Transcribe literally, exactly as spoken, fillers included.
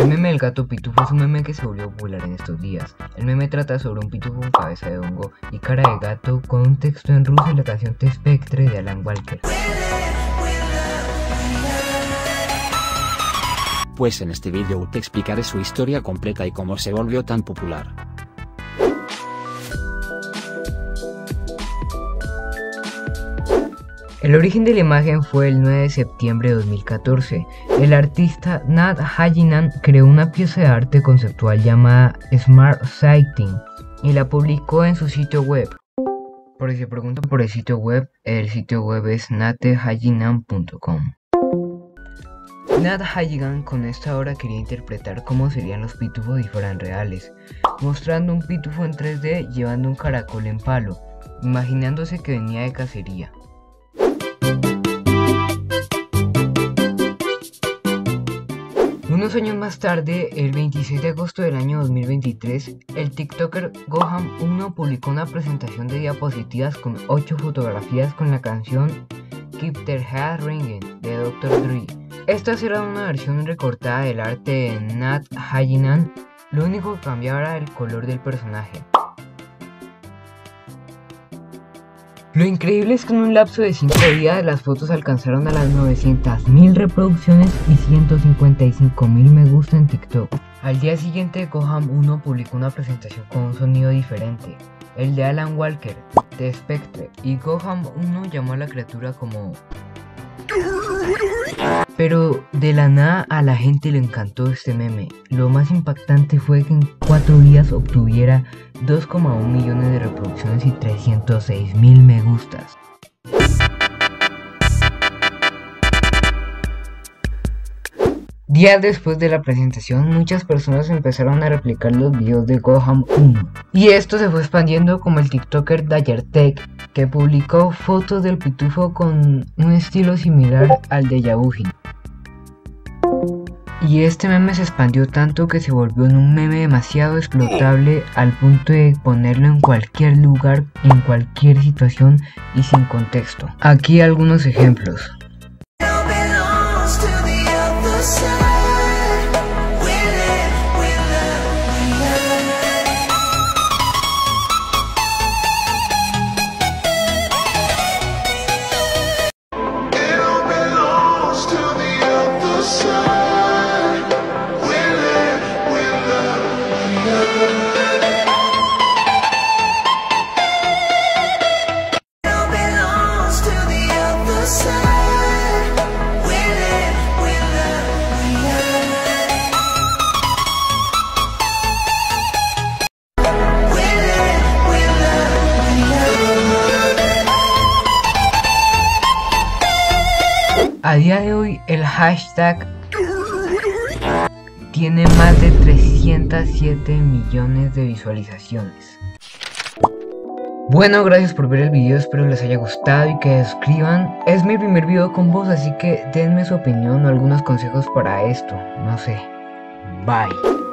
El meme del gato pitufo es un meme que se volvió popular en estos días. El meme trata sobre un pitufo con cabeza de hongo y cara de gato con un texto en ruso y la canción Te Spectre de Alan Walker. Pues en este vídeo te explicaré su historia completa y cómo se volvió tan popular. El origen de la imagen fue el nueve de septiembre de dos mil catorce. El artista Nat Hajinan creó una pieza de arte conceptual llamada Smart Sighting y la publicó en su sitio web. Por si se preguntan por el sitio web, el sitio web es nate hajinan punto com. Nat Hajinan con esta obra quería interpretar cómo serían los pitufos si fueran reales, mostrando un pitufo en tres D llevando un caracol en palo, imaginándose que venía de cacería. Unos años más tarde, el veintiséis de agosto del año dos mil veintitrés, el tiktoker Goham uno publicó una presentación de diapositivas con ocho fotografías con la canción Keep Their Head Ringing de doctor Dre. Esta será una versión recortada del arte de Nat Hajinan, lo único que cambiaba era el color del personaje. Lo increíble es que en un lapso de cinco días las fotos alcanzaron a las novecientas mil reproducciones y ciento cincuenta y cinco mil me gusta en TikTok. Al día siguiente, Goham uno publicó una presentación con un sonido diferente, el de Alan Walker, de Spectre, y Goham uno llamó a la criatura como... Pero de la nada a la gente le encantó este meme. Lo más impactante fue que en cuatro días obtuviera dos coma uno millones de reproducciones y trescientos seis mil me gustas. Días después de la presentación, muchas personas empezaron a replicar los videos de Goham uno. Y esto se fue expandiendo como el tiktoker Dayertech, que publicó fotos del pitufo con un estilo similar al de Yabujin. Y este meme se expandió tanto que se volvió en un meme demasiado explotable al punto de ponerlo en cualquier lugar, en cualquier situación y sin contexto. Aquí algunos ejemplos. A día de hoy el hashtag tiene más de trescientos siete millones de visualizaciones. Bueno, gracias por ver el video, espero les haya gustado y que suscriban. Es mi primer video con voz, así que denme su opinión o algunos consejos para esto, no sé. Bye.